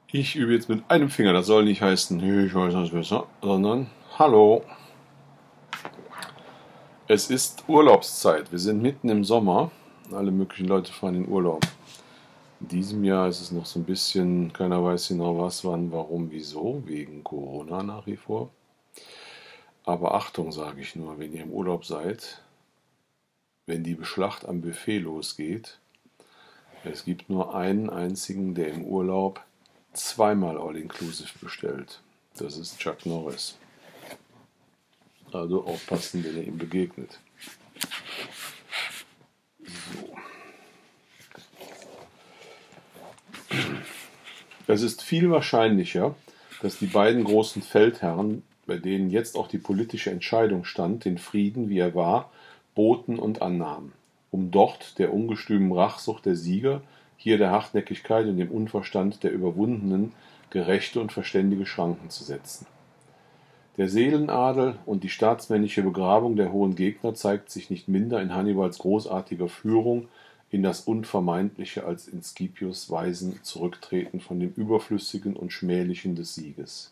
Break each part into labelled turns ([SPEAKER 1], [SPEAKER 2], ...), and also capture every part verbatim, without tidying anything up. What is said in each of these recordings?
[SPEAKER 1] Ich übe jetzt mit einem Finger. Das soll nicht heißen, ich weiß das besser, sondern hallo. Es ist Urlaubszeit. Wir sind mitten im Sommer. Alle möglichen Leute fahren in Urlaub. In diesem Jahr ist es noch so ein bisschen, keiner weiß genau was, wann, warum, wieso, wegen Corona nach wie vor. Aber Achtung, sage ich nur, wenn ihr im Urlaub seid, wenn die Schlacht am Buffet losgeht, es gibt nur einen einzigen, der im Urlaub zweimal All-Inclusive bestellt. Das ist Chuck Norris. Also aufpassen, wenn ihr ihm begegnet. So. Es ist viel wahrscheinlicher, dass die beiden großen Feldherren, bei denen jetzt auch die politische Entscheidung stand, den Frieden, wie er war, boten und annahmen, um dort der ungestümen Rachsucht der Sieger, hier der Hartnäckigkeit und dem Unverstand der Überwundenen gerechte und verständige Schranken zu setzen. Der Seelenadel und die staatsmännische Begrabung der hohen Gegner zeigt sich nicht minder in Hannibals großartiger Führung in das Unvermeidliche als in Scipios weisen Zurücktreten von dem Überflüssigen und Schmählichen des Sieges.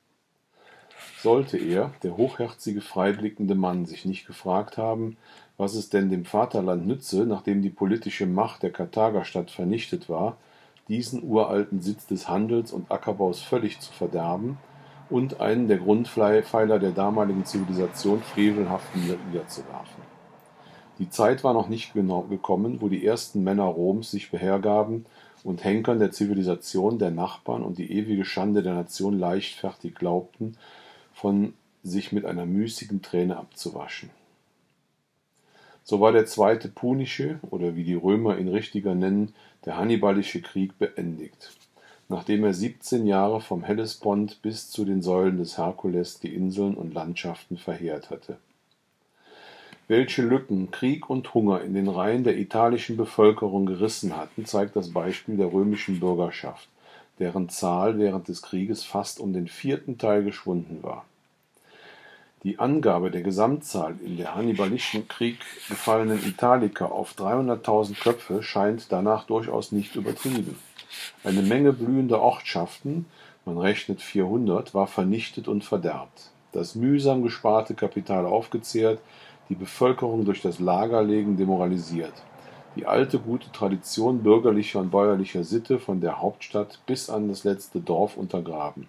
[SPEAKER 1] Sollte er, der hochherzige, freiblickende Mann, sich nicht gefragt haben, was es denn dem Vaterland nütze, nachdem die politische Macht der Karthagerstadt vernichtet war, diesen uralten Sitz des Handels und Ackerbaus völlig zu verderben und einen der Grundpfeiler der damaligen Zivilisation frevelhaft niederzuwerfen. Die Zeit war noch nicht genau gekommen, wo die ersten Männer Roms sich behergaben und Henkern der Zivilisation der Nachbarn und die ewige Schande der Nation leichtfertig glaubten, von sich mit einer müßigen Träne abzuwaschen. So war der zweite Punische, oder wie die Römer ihn richtiger nennen, der Hannibalische Krieg beendigt, nachdem er siebzehn Jahre vom Hellespont bis zu den Säulen des Herkules die Inseln und Landschaften verheert hatte. Welche Lücken Krieg und Hunger in den Reihen der italischen Bevölkerung gerissen hatten, zeigt das Beispiel der römischen Bürgerschaft, deren Zahl während des Krieges fast um den vierten Teil geschwunden war. Die Angabe der Gesamtzahl in der Hannibalischen Krieg gefallenen Italiker auf dreihunderttausend Köpfe scheint danach durchaus nicht übertrieben. Eine Menge blühender Ortschaften, man rechnet vierhundert, war vernichtet und verderbt, das mühsam gesparte Kapital aufgezehrt, die Bevölkerung durch das Lagerlegen demoralisiert, die alte gute Tradition bürgerlicher und bäuerlicher Sitte von der Hauptstadt bis an das letzte Dorf untergraben.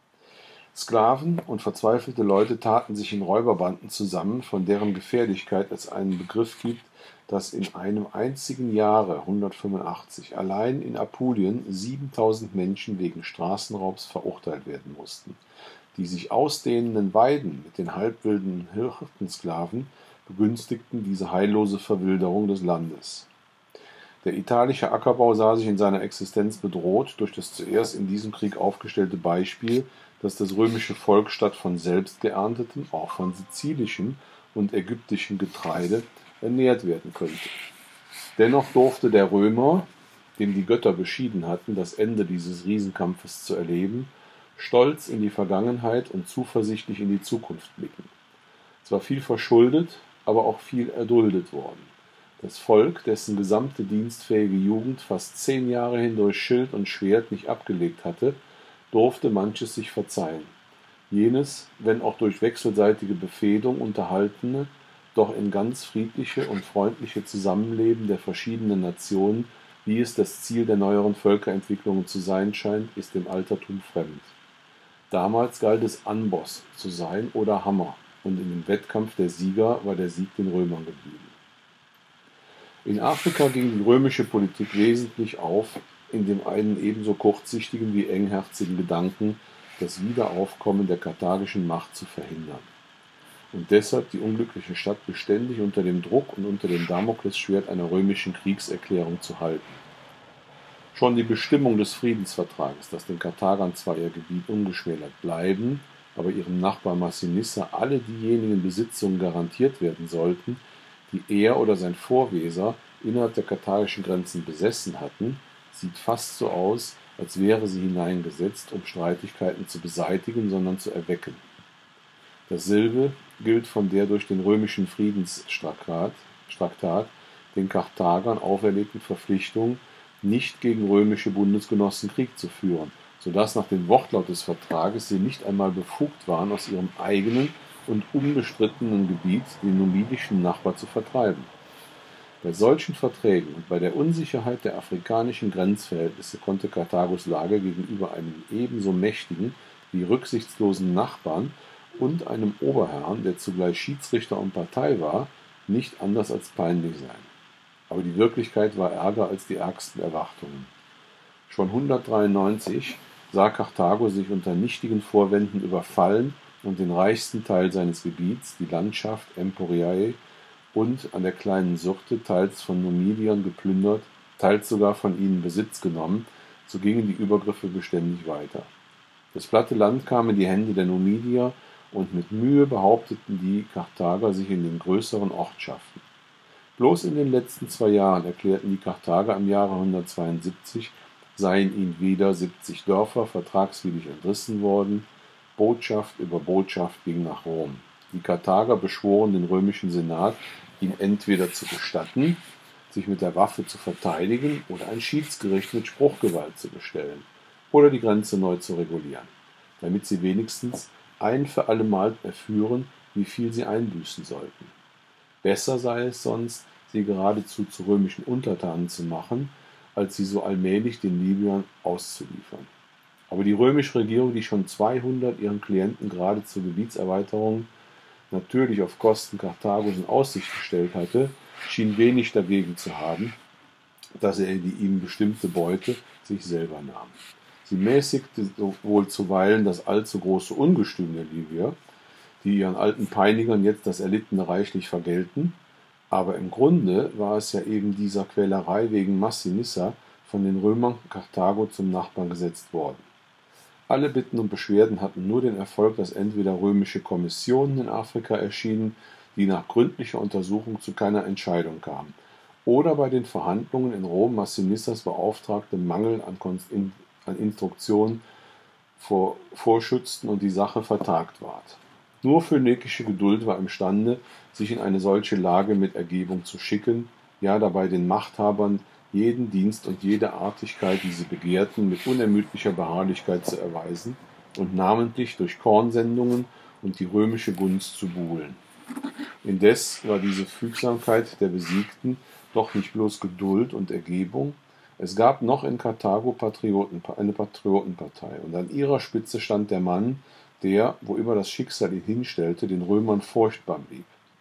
[SPEAKER 1] Sklaven und verzweifelte Leute taten sich in Räuberbanden zusammen, von deren Gefährlichkeit es einen Begriff gibt, dass in einem einzigen Jahre, hundertfünfundachtzig, allein in Apulien siebentausend Menschen wegen Straßenraubs verurteilt werden mussten. Die sich ausdehnenden Weiden mit den halbwilden Hirtensklaven begünstigten diese heillose Verwilderung des Landes. Der italische Ackerbau sah sich in seiner Existenz bedroht durch das zuerst in diesem Krieg aufgestellte Beispiel, dass das römische Volk statt von selbst geerntetem, auch von sizilischem und ägyptischem Getreide ernährt werden könnte. Dennoch durfte der Römer, dem die Götter beschieden hatten, das Ende dieses Riesenkampfes zu erleben, stolz in die Vergangenheit und zuversichtlich in die Zukunft blicken. Zwar viel verschuldet, aber auch viel erduldet worden. Das Volk, dessen gesamte dienstfähige Jugend fast zehn Jahre hindurch Schild und Schwert nicht abgelegt hatte, durfte manches sich verzeihen. Jenes, wenn auch durch wechselseitige Befehdung unterhaltene, doch in ganz friedliche und freundliche Zusammenleben der verschiedenen Nationen, wie es das Ziel der neueren Völkerentwicklungen zu sein scheint, ist dem Altertum fremd. Damals galt es Amboss zu sein oder Hammer, und in dem Wettkampf der Sieger war der Sieg den Römern geblieben. In Afrika ging die römische Politik wesentlich auf, in dem einen ebenso kurzsichtigen wie engherzigen Gedanken, das Wiederaufkommen der karthagischen Macht zu verhindern. Und deshalb die unglückliche Stadt beständig unter dem Druck und unter dem Damoklesschwert einer römischen Kriegserklärung zu halten. Schon die Bestimmung des Friedensvertrages, dass den Karthagern zwar ihr Gebiet ungeschmälert bleiben, aber ihrem Nachbar Massinissa alle diejenigen Besitzungen garantiert werden sollten, die er oder sein Vorweser innerhalb der karthagischen Grenzen besessen hatten, sieht fast so aus, als wäre sie hineingesetzt, um Streitigkeiten zu beseitigen, sondern zu erwecken. Dasselbe gilt von der durch den römischen Friedenstraktat den Karthagern auferlegten Verpflichtung, nicht gegen römische Bundesgenossen Krieg zu führen, sodass nach dem Wortlaut des Vertrages sie nicht einmal befugt waren, aus ihrem eigenen und unbestrittenen Gebiet den numidischen Nachbar zu vertreiben. Bei solchen Verträgen und bei der Unsicherheit der afrikanischen Grenzverhältnisse konnte Karthagos Lage gegenüber einem ebenso mächtigen wie rücksichtslosen Nachbarn und einem Oberherrn, der zugleich Schiedsrichter und Partei war, nicht anders als peinlich sein. Aber die Wirklichkeit war ärger als die ärgsten Erwartungen. Schon hundertdreiundneunzig sah Karthago sich unter nichtigen Vorwänden überfallen und den reichsten Teil seines Gebiets, die Landschaft Emporiae, und an der kleinen Syrte teils von Numidiern geplündert, teils sogar von ihnen Besitz genommen, so gingen die Übergriffe beständig weiter. Das platte Land kam in die Hände der Numidier und mit Mühe behaupteten die Karthager sich in den größeren Ortschaften. Bloß in den letzten zwei Jahren erklärten die Karthager im Jahre hundertzweiundsiebzig, seien ihnen wieder siebzig Dörfer vertragswidrig entrissen worden. Botschaft über Botschaft ging nach Rom. Die Karthager beschworen den römischen Senat, ihn entweder zu gestatten, sich mit der Waffe zu verteidigen oder ein Schiedsgericht mit Spruchgewalt zu bestellen oder die Grenze neu zu regulieren, damit sie wenigstens ein für allemal erführen, wie viel sie einbüßen sollten. Besser sei es sonst, sie geradezu zu römischen Untertanen zu machen, als sie so allmählich den Libyern auszuliefern. Aber die römische Regierung, die schon zweihundert ihren Klienten geradezu Gebietserweiterungen natürlich auf Kosten Karthagos in Aussicht gestellt hatte, schien wenig dagegen zu haben, dass er die ihm bestimmte Beute sich selber nahm. Sie mäßigte wohl zuweilen das allzu große Ungestüm der Libyer, die ihren alten Peinigern jetzt das Erlittene reichlich vergelten, aber im Grunde war es ja eben dieser Quälerei wegen Massinissa von den Römern Karthago zum Nachbarn gesetzt worden. Alle Bitten und Beschwerden hatten nur den Erfolg, dass entweder römische Kommissionen in Afrika erschienen, die nach gründlicher Untersuchung zu keiner Entscheidung kamen, oder bei den Verhandlungen in Rom Massinissas beauftragte Mangel an, Konst- an Instruktionen vor, vorschützten und die Sache vertagt ward. Nur phönikische Geduld war imstande, sich in eine solche Lage mit Ergebung zu schicken, ja dabei den Machthabern jeden Dienst und jede Artigkeit, die sie begehrten, mit unermüdlicher Beharrlichkeit zu erweisen und namentlich durch Kornsendungen und die römische Gunst zu buhlen. Indes war diese Fügsamkeit der Besiegten doch nicht bloß Geduld und Ergebung, es gab noch in Karthago Patrioten, eine Patriotenpartei, und an ihrer Spitze stand der Mann, der, wo immer das Schicksal ihn hinstellte, den Römern furchtbar blieb.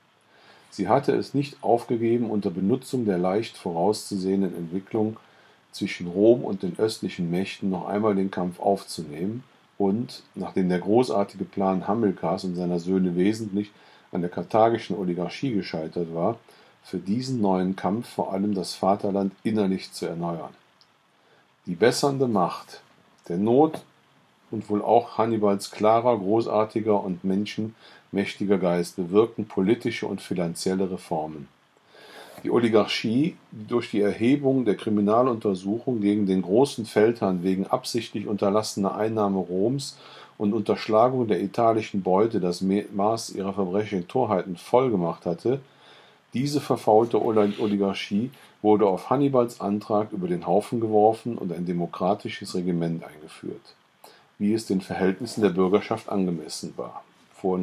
[SPEAKER 1] Sie hatte es nicht aufgegeben, unter Benutzung der leicht vorauszusehenden Entwicklung zwischen Rom und den östlichen Mächten noch einmal den Kampf aufzunehmen und, nachdem der großartige Plan Hamilkars und seiner Söhne wesentlich an der karthagischen Oligarchie gescheitert war, für diesen neuen Kampf vor allem das Vaterland innerlich zu erneuern. Die bessernde Macht der Not und wohl auch Hannibals klarer, großartiger und menschenmächtiger Geist bewirkten politische und finanzielle Reformen. Die Oligarchie, die durch die Erhebung der Kriminaluntersuchung gegen den großen Feldherrn wegen absichtlich unterlassener Einnahme Roms und Unterschlagung der italischen Beute das Maß ihrer verbrecherischen Torheiten vollgemacht hatte, diese verfaulte Oligarchie wurde auf Hannibals Antrag über den Haufen geworfen und ein demokratisches Regiment eingeführt, wie es den Verhältnissen der Bürgerschaft angemessen war, vor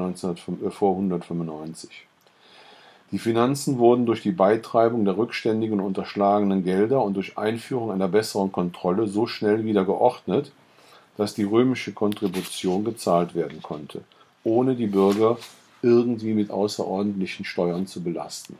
[SPEAKER 1] hundertfünfundneunzig. Die Finanzen wurden durch die Beitreibung der rückständigen und unterschlagenen Gelder und durch Einführung einer besseren Kontrolle so schnell wieder geordnet, dass die römische Kontribution gezahlt werden konnte, ohne die Bürger irgendwie mit außerordentlichen Steuern zu belasten.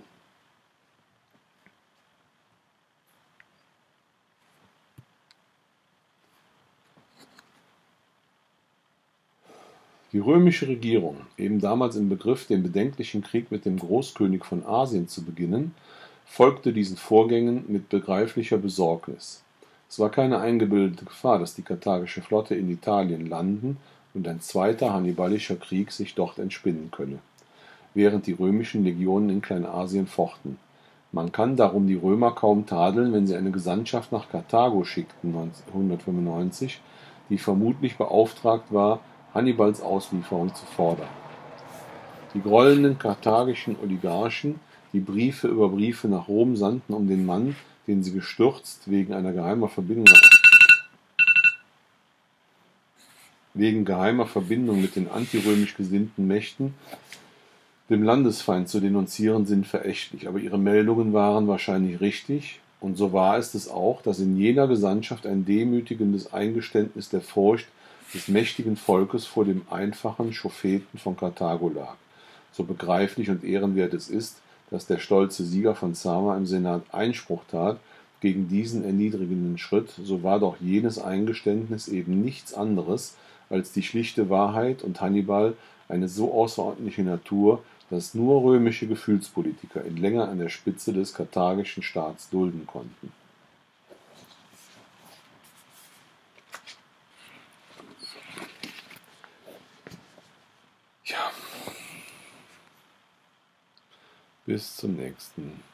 [SPEAKER 1] Die römische Regierung, eben damals im Begriff, den bedenklichen Krieg mit dem Großkönig von Asien zu beginnen, folgte diesen Vorgängen mit begreiflicher Besorgnis. Es war keine eingebildete Gefahr, dass die karthagische Flotte in Italien landen und ein zweiter hannibalischer Krieg sich dort entspinnen könne, während die römischen Legionen in Kleinasien fochten. Man kann darum die Römer kaum tadeln, wenn sie eine Gesandtschaft nach Karthago schickten hundertfünfundneunzig, die vermutlich beauftragt war, Hannibals Auslieferung zu fordern. Die grollenden karthagischen Oligarchen, die Briefe über Briefe nach Rom sandten, um den Mann, den sie gestürzt wegen einer geheimer Verbindung wegen geheimer Verbindung mit den antirömisch gesinnten Mächten dem Landesfeind zu denunzieren, sind verächtlich, aber ihre Meldungen waren wahrscheinlich richtig, und so wahr ist es auch, dass in jener Gesandtschaft ein demütigendes Eingeständnis der Furcht des mächtigen Volkes vor dem einfachen Schofeten von Karthago lag. So begreiflich und ehrenwert es ist, dass der stolze Sieger von Zama im Senat Einspruch tat gegen diesen erniedrigenden Schritt, so war doch jenes Eingeständnis eben nichts anderes als die schlichte Wahrheit und Hannibal eine so außerordentliche Natur, dass nur römische Gefühlspolitiker ihn länger an der Spitze des karthagischen Staats dulden konnten. Ja. Bis zum nächsten